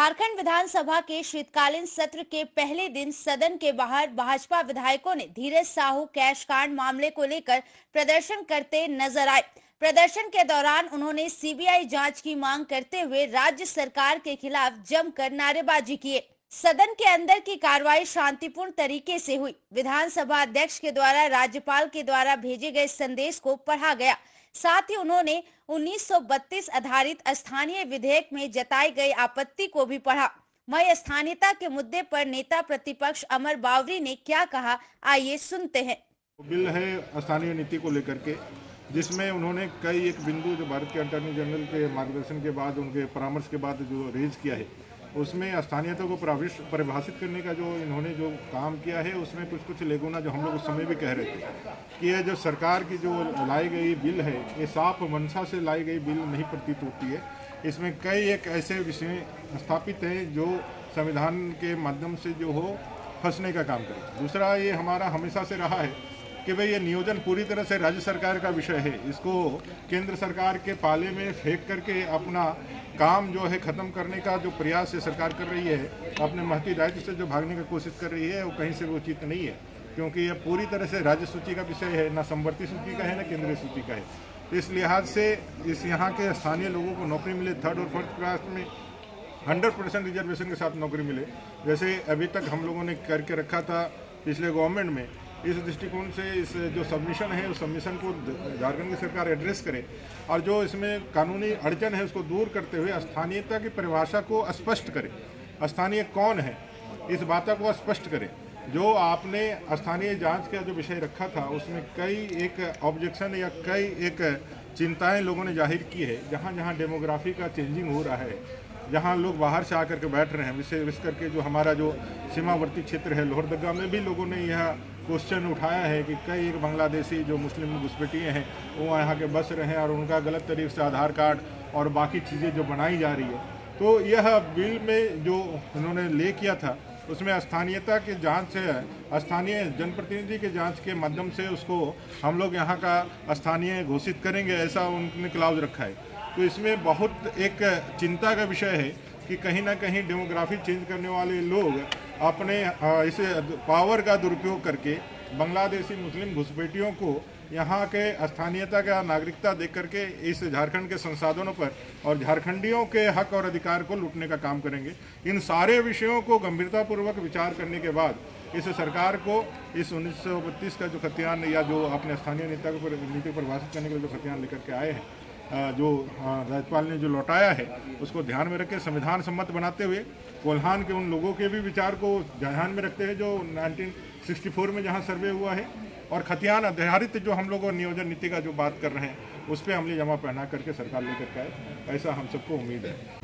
झारखंड विधानसभा के शीतकालीन सत्र के पहले दिन सदन के बाहर भाजपा विधायकों ने धीरज साहू कैश कांड मामले को लेकर प्रदर्शन करते नजर आए। प्रदर्शन के दौरान उन्होंने सीबीआई जांच की मांग करते हुए राज्य सरकार के खिलाफ जमकर नारेबाजी किए। सदन के अंदर की कार्रवाई शांतिपूर्ण तरीके से हुई। विधानसभा अध्यक्ष के द्वारा राज्यपाल के द्वारा भेजे गए संदेश को पढ़ा गया। साथ ही उन्होंने 1932 आधारित स्थानीय विधेयक में जताई गई आपत्ति को भी पढ़ा। वहीं स्थानीयता के मुद्दे पर नेता प्रतिपक्ष अमर बावरी ने क्या कहा, आइए सुनते हैं। बिल है स्थानीय नीति को लेकर के, जिसमें उन्होंने कई एक बिंदु जो भारत के अटॉर्नी जनरल के मार्गदर्शन के बाद, उनके परामर्श के बाद जो रेज किया है, उसमें स्थानीयता को परिभाषित करने का जो इन्होंने जो काम किया है, उसमें कुछ लेगुना जो हम लोग उस समय भी कह रहे थे कि ये जो सरकार की जो लाई गई बिल है, ये साफ मंशा से लाई गई बिल नहीं प्रतीत होती है। इसमें कई एक ऐसे विषय स्थापित हैं जो संविधान के माध्यम से जो हो फंसने का काम करे। दूसरा, ये हमारा हमेशा से रहा है कि भाई ये नियोजन पूरी तरह से राज्य सरकार का विषय है। इसको केंद्र सरकार के पाले में फेंक करके अपना काम जो है ख़त्म करने का जो प्रयास ये सरकार कर रही है, अपने महती दायित्व से जो भागने की कोशिश कर रही है, वो कहीं से उचित नहीं है, क्योंकि ये पूरी तरह से राज्य सूची का विषय है, ना समवर्ती सूची का है, ना केंद्रीय सूची का है। इस लिहाज से इस यहाँ के स्थानीय लोगों को नौकरी मिले, थर्ड और फोर्थ क्लास में 100% रिजर्वेशन के साथ नौकरी मिले, जैसे अभी तक हम लोगों ने करके रखा था पिछले गवर्नमेंट में। इस दृष्टिकोण से इस जो सबमिशन है, उस सबमिशन को झारखंड की सरकार एड्रेस करे और जो इसमें कानूनी अड़चन है उसको दूर करते हुए स्थानीयता की परिभाषा को स्पष्ट करे। स्थानीय कौन है, इस बात को स्पष्ट करे। जो आपने स्थानीय जांच का जो विषय रखा था, उसमें कई एक ऑब्जेक्शन या कई एक चिंताएं लोगों ने जाहिर की है। जहाँ जहाँ डेमोग्राफी का चेंजिंग हो रहा है, जहाँ लोग बाहर से आकर के बैठ रहे हैं, विशेष करके जो हमारा जो सीमावर्ती क्षेत्र है, लोहरदगा में भी लोगों ने यह क्वेश्चन उठाया है कि कई एक बांग्लादेशी जो मुस्लिम घुसपैठिए हैं वो यहाँ के बस रहे हैं और उनका गलत तरीके से आधार कार्ड और बाकी चीज़ें जो बनाई जा रही है। तो यह बिल में जो उन्होंने ले किया था, उसमें स्थानीयता की जांच है, स्थानीय जनप्रतिनिधि के जांच के माध्यम से उसको हम लोग यहाँ का स्थानीय घोषित करेंगे, ऐसा उन्होंने क्लाउज रखा है। तो इसमें बहुत एक चिंता का विषय है कि कहीं ना कहीं डेमोग्राफी चेंज करने वाले लोग अपने इस पावर का दुरुपयोग करके बांग्लादेशी मुस्लिम घुसपैठियों को यहाँ के स्थानीयता का नागरिकता दे करके इस झारखंड के संसाधनों पर और झारखंडियों के हक और अधिकार को लूटने का काम करेंगे। इन सारे विषयों को गंभीरतापूर्वक विचार करने के बाद इस सरकार को इस 1932 का जो खतियान या जो अपने स्थानीय नेता को नीति परिभाषित करने के लिए जो खतियान लेकर के आए हैं, जो राज्यपाल ने जो लौटाया है, उसको ध्यान में रख के संविधान सम्मत बनाते हुए कोल्हान के उन लोगों के भी विचार को ध्यान में रखते हुए जो 1964 में जहां सर्वे हुआ है और खतियान आधारित जो हम लोग नियोजन नीति का जो बात कर रहे हैं, उस पर अमली जमा पहना करके सरकार लेकर के आए, ऐसा हम सबको उम्मीद है।